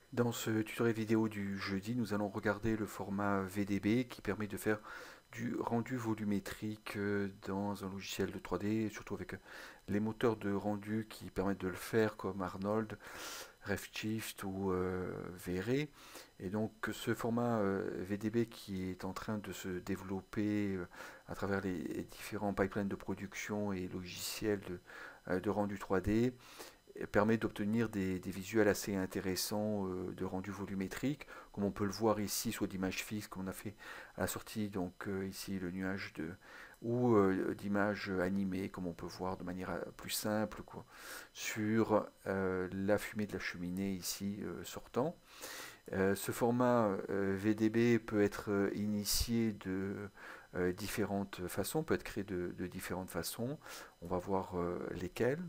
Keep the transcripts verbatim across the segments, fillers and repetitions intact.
Dans ce tutoriel vidéo du jeudi, nous allons regarder le format V D B qui permet de faire du rendu volumétrique euh, dans un logiciel de trois D, surtout avec euh, les moteurs de rendu qui permettent de le faire comme Arnold, Redshift ou euh, V R E. Et donc ce format euh, V D B qui est en train de se développer euh, à travers les différents pipelines de production et logiciels de, euh, de rendu trois D permet d'obtenir des, des visuels assez intéressants euh, de rendu volumétrique, comme on peut le voir ici, soit d'images fixes qu'on a fait à la sortie, donc euh, ici le nuage de, ou euh, d'images animées, comme on peut voir de manière euh, plus simple, quoi, sur euh, la fumée de la cheminée ici euh, sortant. Euh, ce format euh, V D B peut être euh, initié de euh, différentes façons, peut être créé de, de différentes façons. On va voir euh, lesquelles.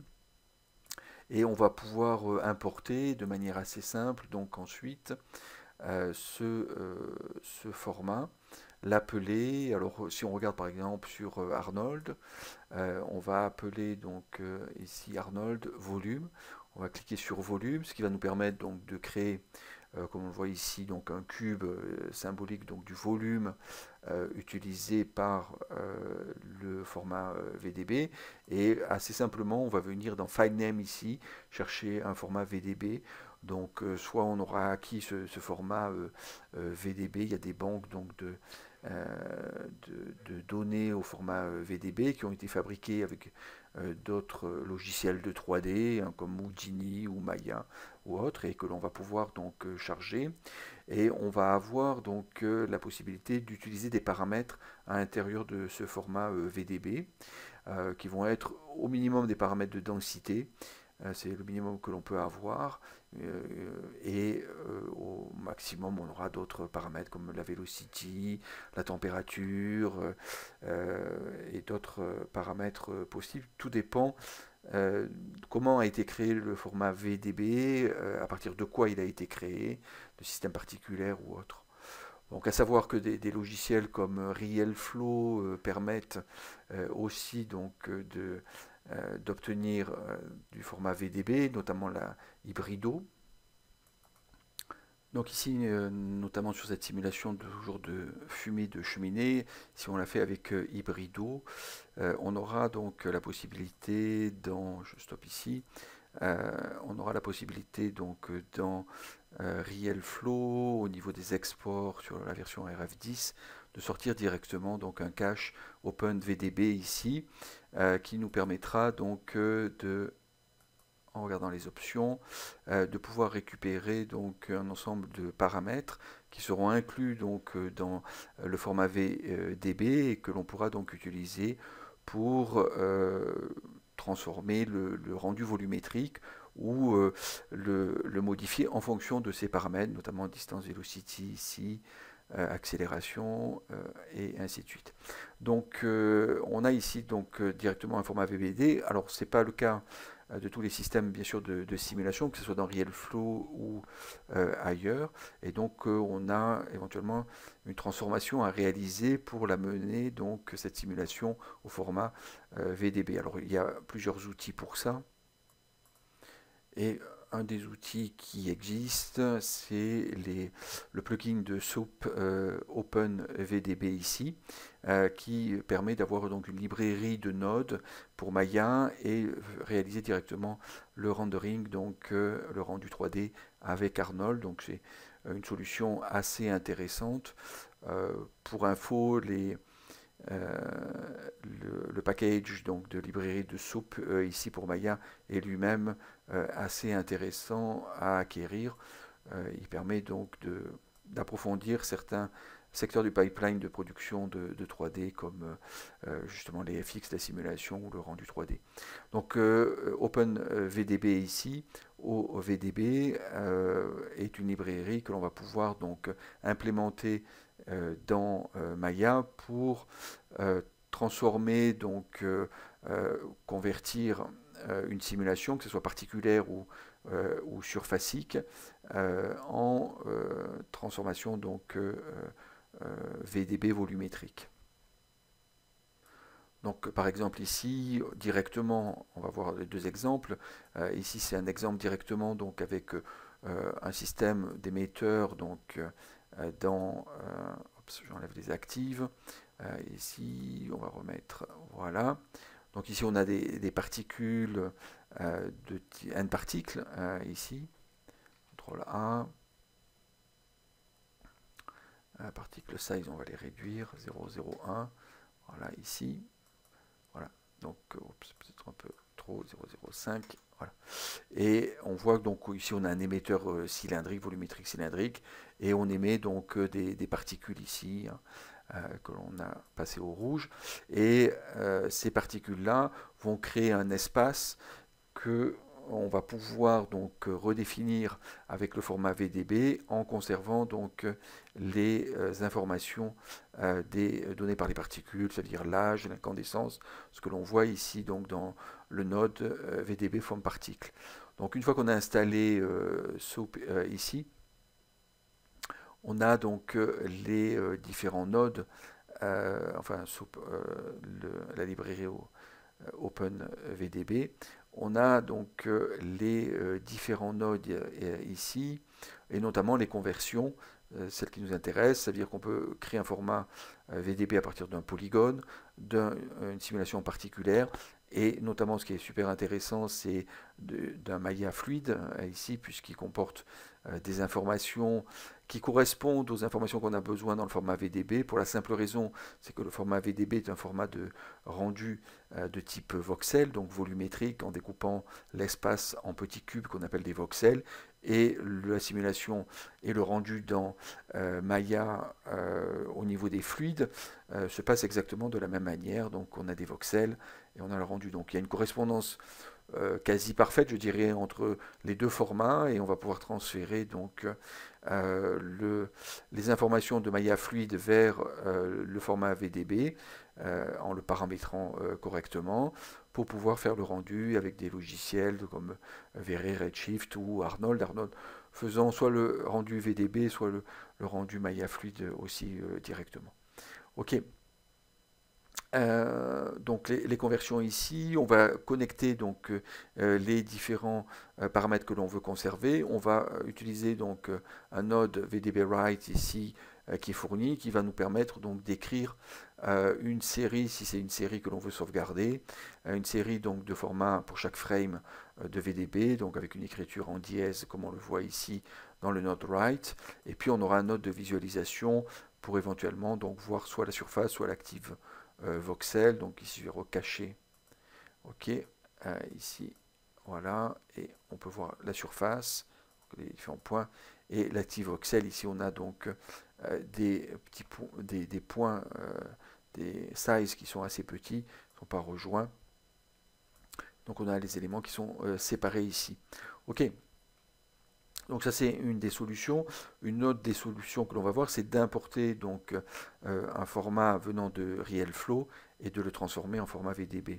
Et on va pouvoir euh, importer de manière assez simple, donc ensuite, euh, ce, euh, ce format, l'appeler. Alors si on regarde par exemple sur euh, Arnold, euh, on va appeler donc euh, ici Arnold volume. On va cliquer sur volume, ce qui va nous permettre donc de créer, euh, comme on le voit ici, donc un cube euh, symbolique donc du volume euh, utilisé par euh, le format euh, V D B. Et assez simplement, on va venir dans File Name ici, chercher un format V D B. Donc euh, soit on aura acquis ce, ce format euh, euh, V D B, il y a des banques donc de, euh, de, de données au format euh, V D B qui ont été fabriquées avec euh, d'autres logiciels de trois D hein, comme Houdini ou Maya ou autres et que l'on va pouvoir donc euh, charger et on va avoir donc euh, la possibilité d'utiliser des paramètres à l'intérieur de ce format euh, V D B euh, qui vont être au minimum des paramètres de densité. Euh, c'est le minimum que l'on peut avoir. Euh, et euh, au maximum, on aura d'autres paramètres comme la velocity, la température euh, et d'autres paramètres possibles. Tout dépend euh, comment a été créé le format V D B, euh, à partir de quoi il a été créé, de système particulier ou autre. Donc à savoir que des, des logiciels comme RealFlow euh, permettent euh, aussi donc euh, de, euh, d'obtenir euh, du format V D B, notamment la Hybrido. Donc ici, euh, notamment sur cette simulation de, toujours de fumée de cheminée, si on l'a fait avec euh, Hybrido, euh, on aura donc la possibilité dans, je stoppe ici, euh, on aura la possibilité donc dans euh, RealFlow au niveau des exports sur la version R F dix de sortir directement donc un cache OpenVDB ici euh, qui nous permettra donc euh, de en regardant les options, euh, de pouvoir récupérer donc un ensemble de paramètres qui seront inclus donc euh, dans euh, le format V D B et que l'on pourra donc utiliser pour euh, transformer le, le, rendu volumétrique ou euh, le, le, modifier en fonction de ces paramètres, notamment distance velocity ici, euh, accélération euh, et ainsi de suite. Donc euh, on a ici donc euh, directement un format V B D. Alors c'est pas le cas de tous les systèmes bien sûr de, de simulation, que ce soit dans RealFlow ou euh, ailleurs. Et donc euh, on a éventuellement une transformation à réaliser pour la mener donc cette simulation au format euh, V D B. Alors il y a plusieurs outils pour ça. Et un des outils qui existent, c'est le plugin de SOAP euh, OpenVDB ici, euh, qui permet d'avoir donc une librairie de nodes pour Maya et réaliser directement le rendering, donc euh, le rendu trois D avec Arnold. Donc c'est une solution assez intéressante. Euh, pour info, les, euh, le, le, package donc, de librairie de SOAP euh, ici pour Maya est lui-même euh, assez intéressant à acquérir. Euh, il permet donc d'approfondir certains secteurs du pipeline de production de, de trois D comme euh, justement les F X, la simulation ou le rendu trois D. Donc euh, OpenVDB ici, au V D B, euh, est une librairie que l'on va pouvoir donc implémenter euh, dans euh, Maya pour euh, transformer, donc euh, euh, convertir euh, une simulation, que ce soit particulière ou, euh, ou surfacique, euh, en euh, transformation donc euh, euh, V D B volumétrique. Donc par exemple ici, directement, on va voir les deux exemples. Euh, ici c'est un exemple directement donc avec euh, un système d'émetteurs donc euh, dans, euh, j'enlève les actives. Euh, ici on va remettre, voilà. Donc ici on a des, des particules euh, de n particles euh, ici. contrôle A. Euh, particle size on va les réduire, zéro virgule zéro un. Voilà ici. Voilà, donc peut-être un peu trop, zéro virgule zéro cinq, voilà. Et on voit que donc ici on a un émetteur euh, cylindrique, volumétrique cylindrique, et on émet donc euh, des, des particules ici, hein, euh, que l'on a passé au rouge, et euh, ces particules-là vont créer un espace que on va pouvoir donc redéfinir avec le format V D B en conservant donc les euh, informations euh, des, données par les particules, c'est-à-dire l'âge, l'incandescence, ce que l'on voit ici donc dans le node euh, V D B forme particle. Donc une fois qu'on a installé euh, SOAP euh, ici, on a donc euh, les euh, différents nodes, euh, enfin SOAP, euh, le, la librairie au, OpenVDB. On a donc euh, les euh, différents nodes euh, ici, et notamment les conversions, euh, celles qui nous intéressent, c'est-à-dire qu'on peut créer un format euh, V D B à partir d'un polygone, d'une simulation particulière, et notamment ce qui est super intéressant, c'est d'un Maya fluide, euh, ici, puisqu'il comporte euh, des informations qui correspondent aux informations qu'on a besoin dans le format V D B, pour la simple raison, c'est que le format V D B est un format de rendu euh, de type voxel, donc volumétrique, en découpant l'espace en petits cubes qu'on appelle des voxels, et la simulation et le rendu dans euh, Maya euh, au niveau des fluides euh, se passe exactement de la même manière, donc on a des voxels et on a le rendu. Donc il y a une correspondance euh, quasi parfaite, je dirais, entre les deux formats, et on va pouvoir transférer donc euh, le, les informations de Maya fluide vers euh, le format V D B euh, en le paramétrant euh, correctement pour pouvoir faire le rendu avec des logiciels comme V R, Redshift ou Arnold. Arnold faisant soit le rendu V D B, soit le, le rendu Maya fluide aussi euh, directement. Ok. Euh, donc les, les, conversions ici, on va connecter donc euh, les différents euh, paramètres que l'on veut conserver. On va euh, utiliser donc euh, un node V D B write ici euh, qui est fourni, qui va nous permettre donc d'écrire euh, une série, si c'est une série que l'on veut sauvegarder, euh, une série donc de format pour chaque frame euh, de V D B, donc avec une écriture en dièse comme on le voit ici dans le node write. Et puis on aura un node de visualisation pour éventuellement donc voir soit la surface, soit l'active Euh, voxel, donc ici je vais recacher, ok, euh, ici, voilà, et on peut voir la surface, les différents points, et l'active voxel, ici on a donc euh, des petits po des, des points, euh, des sizes qui sont assez petits, ne sont pas rejoints, donc on a les éléments qui sont euh, séparés ici, ok. Donc ça c'est une des solutions. Une autre des solutions que l'on va voir, c'est d'importer donc euh, un format venant de RealFlow et de le transformer en format V D B.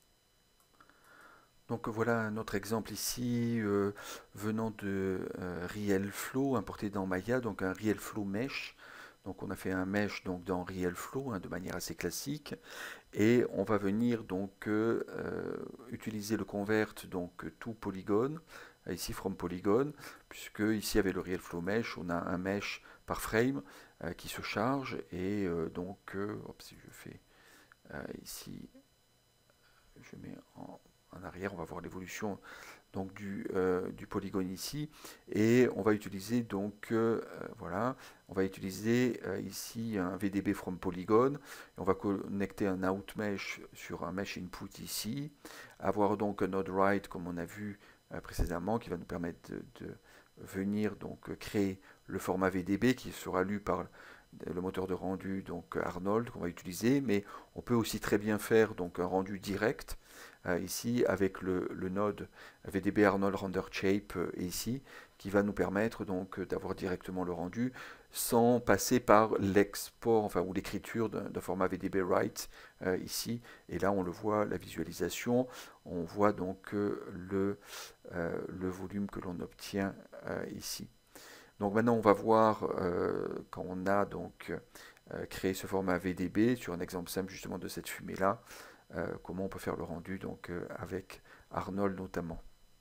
Donc voilà un autre exemple ici euh, venant de euh, RealFlow importé dans Maya, donc un RealFlow Mesh. Donc on a fait un mesh donc dans RealFlow hein, de manière assez classique, et on va venir donc euh, utiliser le convert donc to polygone, ici from polygone, puisque ici avec le RealFlow Mesh, on a un mesh par frame euh, qui se charge, et euh, donc euh, hop, si je fais euh, ici, je mets en, en arrière, on va voir l'évolution donc du, euh, du polygone ici, et on va utiliser donc euh, voilà, on va utiliser euh, ici un V D B from polygone, et on va connecter un out mesh sur un mesh input ici, avoir donc un node write comme on a vu euh, précédemment, qui va nous permettre de, de venir donc créer le format V D B qui sera lu par le moteur de rendu donc Arnold qu'on va utiliser, mais on peut aussi très bien faire donc un rendu direct euh, ici avec le, le node V D B Arnold Render Shape euh, ici, qui va nous permettre donc d'avoir directement le rendu sans passer par l'export, enfin ou l'écriture d'un format V D B write euh, ici. Et là on le voit, la visualisation, on voit donc euh, le, euh, le volume que l'on obtient euh, ici. Donc maintenant on va voir euh, quand on a donc euh, créé ce format V D B sur un exemple simple justement de cette fumée là. euh, comment on peut faire le rendu donc euh, avec Arnold notamment.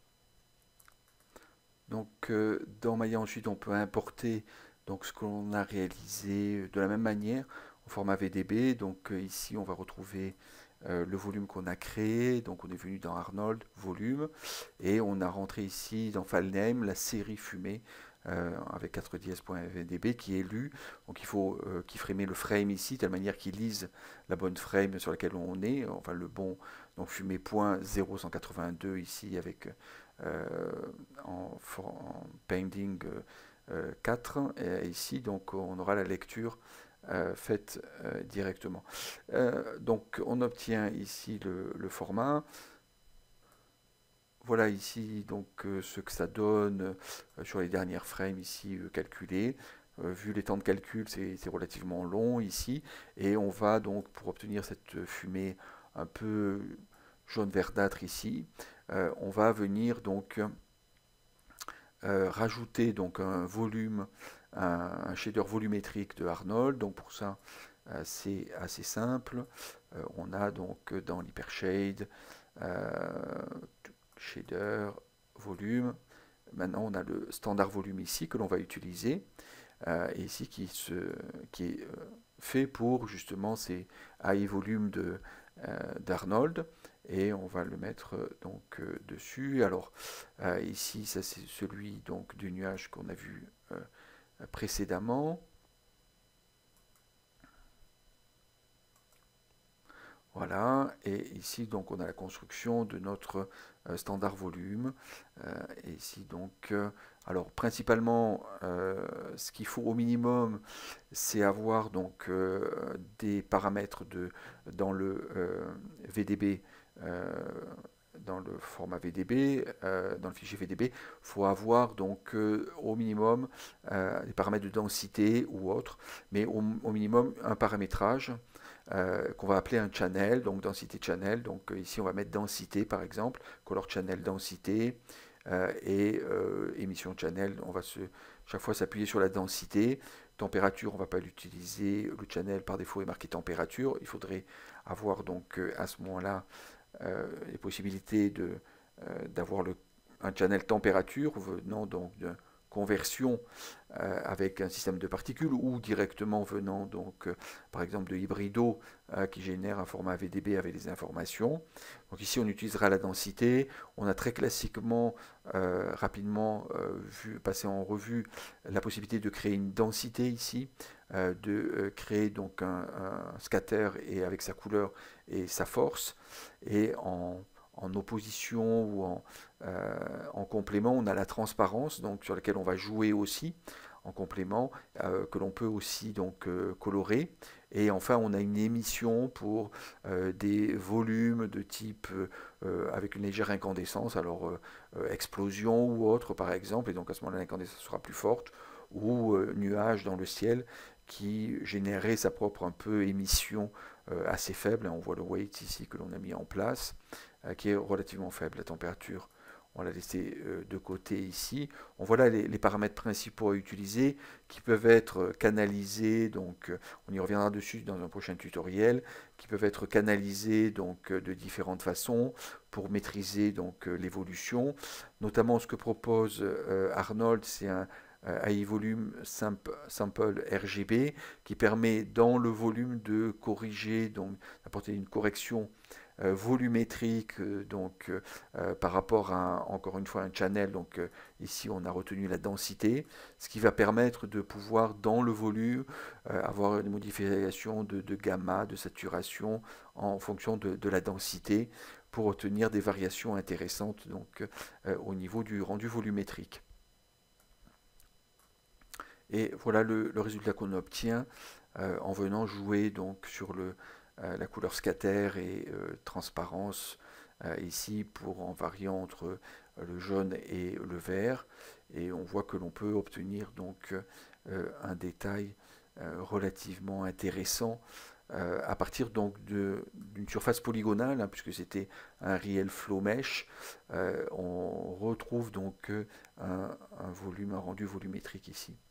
Donc euh, dans Maya ensuite on peut importer donc ce qu'on a réalisé de la même manière au format V D B. Donc euh, ici on va retrouver euh, le volume qu'on a créé. Donc on est venu dans Arnold, volume, et on a rentré ici dans FileName la série fumée euh, avec quatre dièse.vdb qui est lu. Donc il faut euh, keyframer le frame ici, de telle manière qu'il lise la bonne frame sur laquelle on est, enfin le bon, donc fumé.zéro cent quatre-vingt-deux ici avec euh, en, en pending euh, quatre, et ici donc on aura la lecture euh, faite euh, directement. Euh, donc on obtient ici le, le format. Voilà ici donc euh, ce que ça donne euh, sur les dernières frames ici euh, calculées. Euh, vu les temps de calcul, c'est relativement long ici, et on va donc pour obtenir cette fumée un peu jaune verdâtre ici, euh, on va venir donc euh, rajouter donc un volume, un, un shader volumétrique de Arnold. Donc pour ça, euh, c'est assez simple. Euh, on a donc dans l'hypershade euh, shader volume. Maintenant, on a le standard volume ici que l'on va utiliser, euh, et ici qui, se, qui est euh, fait pour justement ces high volume de euh, d'Arnold, et on va le mettre euh, donc euh, dessus. Alors euh, ici, ça c'est celui donc du nuage qu'on a vu euh, précédemment. Voilà, et ici donc on a la construction de notre euh, standard volume. Euh, et ici donc, euh, alors principalement, euh, ce qu'il faut au minimum, c'est avoir donc euh, des paramètres de, dans le euh, V D B, euh, dans le format V D B, euh, dans le fichier V D B, il faut avoir donc euh, au minimum euh, des paramètres de densité ou autre, mais au, au minimum un paramétrage euh, qu'on va appeler un channel, donc densité channel. Donc euh, ici on va mettre densité par exemple, color channel densité, euh, et euh, émission channel, on va se, chaque fois s'appuyer sur la densité. Température, on ne va pas l'utiliser, le channel par défaut est marqué température. Il faudrait avoir donc euh, à ce moment-là euh, les possibilités de, euh, d'avoir le, un channel température venant donc de conversion euh, avec un système de particules, ou directement venant donc euh, par exemple de Hybrido euh, qui génère un format V D B avec des informations. Donc ici on utilisera la densité. On a très classiquement euh, rapidement euh, vu, passé en revue la possibilité de créer une densité ici, euh, de euh, créer donc un, un scatter et avec sa couleur et sa force, et en en opposition ou en, euh, en complément, on a la transparence, donc sur laquelle on va jouer aussi en complément, euh, que l'on peut aussi donc euh, colorer. Et enfin, on a une émission pour euh, des volumes de type euh, avec une légère incandescence, alors euh, explosion ou autre par exemple, et donc à ce moment-là l'incandescence sera plus forte, ou euh, nuage dans le ciel qui générerait sa propre un peu émission euh, assez faible. On voit le weight ici que l'on a mis en place, euh, qui est relativement faible. La température, on l'a laissé euh, de côté ici. On voit là les, les, paramètres principaux à utiliser qui peuvent être canalisés, donc euh, on y reviendra dessus dans un prochain tutoriel, qui peuvent être canalisés donc euh, de différentes façons pour maîtriser donc euh, l'évolution. Notamment ce que propose euh, Arnold, c'est un high volume sample R G B qui permet dans le volume de corriger, donc d'apporter une correction euh, volumétrique, euh, donc euh, par rapport à encore une fois un channel. Donc euh, ici on a retenu la densité, ce qui va permettre de pouvoir dans le volume euh, avoir une modification de, de gamma, de saturation en fonction de, de la densité, pour obtenir des variations intéressantes donc euh, au niveau du rendu volumétrique. Et voilà le, le résultat qu'on obtient euh, en venant jouer donc sur le, euh, la couleur scatter et euh, transparence euh, ici, pour en variant entre euh, le jaune et le vert. Et on voit que l'on peut obtenir donc euh, un détail euh, relativement intéressant euh, à partir donc d'une surface polygonale, hein, puisque c'était un real flow mesh. Euh, on retrouve donc un, un volume, un rendu volumétrique ici.